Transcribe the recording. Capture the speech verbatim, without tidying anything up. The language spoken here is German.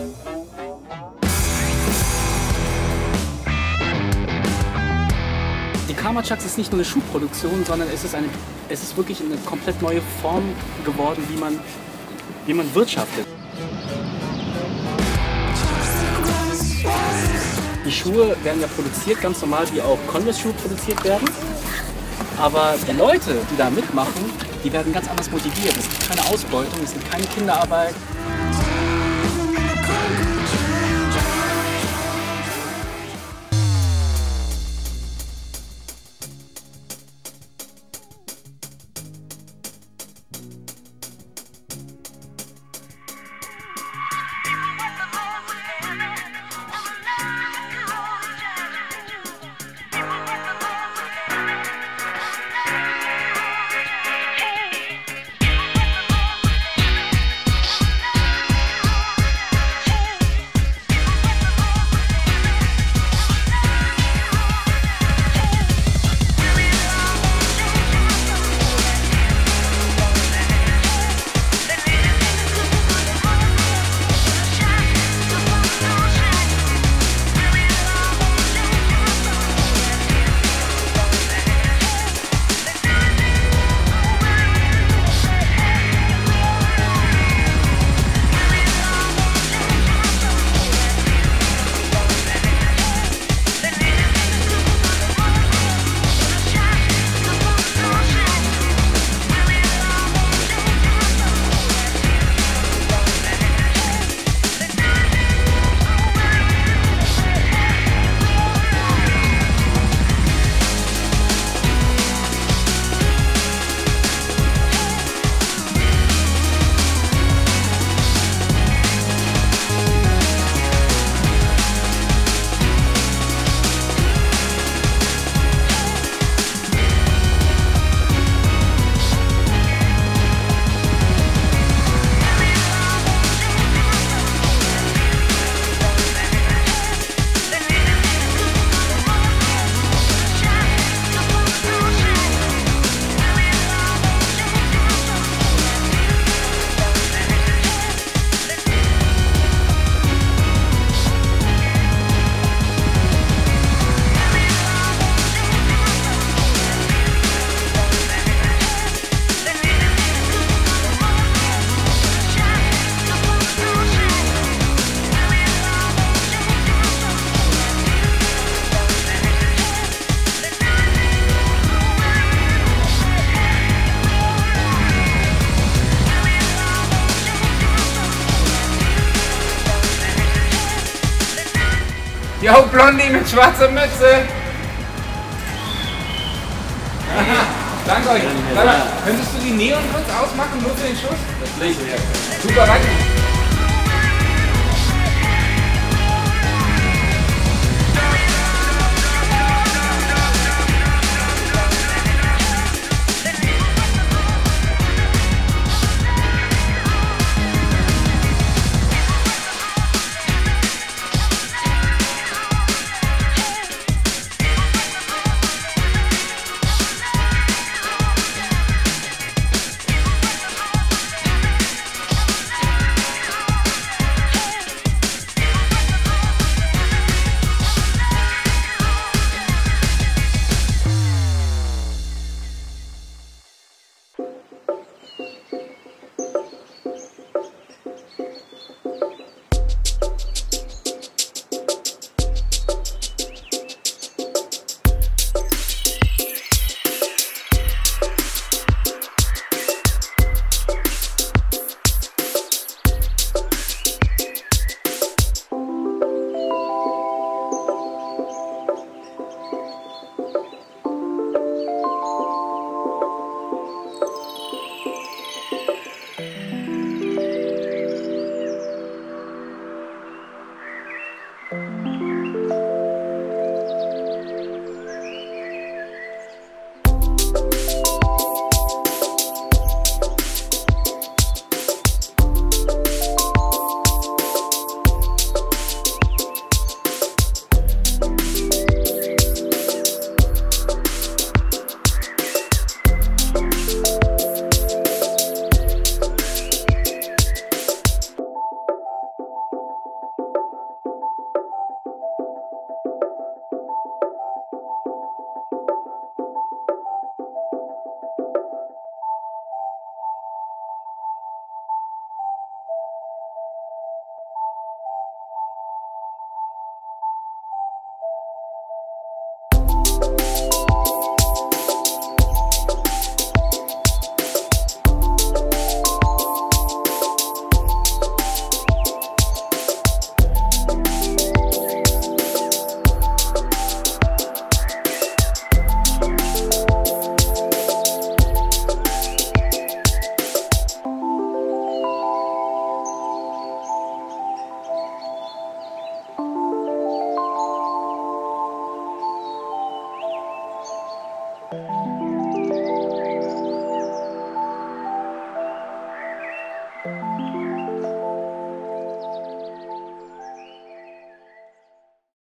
Die Karma Chucks ist nicht nur eine Schuhproduktion, sondern es ist, eine, es ist wirklich eine komplett neue Form geworden, wie man, wie man wirtschaftet. Die Schuhe werden ja produziert, ganz normal wie auch Converse-Schuhe produziert werden. Aber die Leute, die da mitmachen, die werden ganz anders motiviert. Es gibt keine Ausbeutung, es gibt keine Kinderarbeit. Jo, Blondie mit schwarzer Mütze! Danke euch. Sag mal, könntest du die Neon kurz ausmachen, nur für den Schuss? Das Licht, ja. Super, danke. Ciao.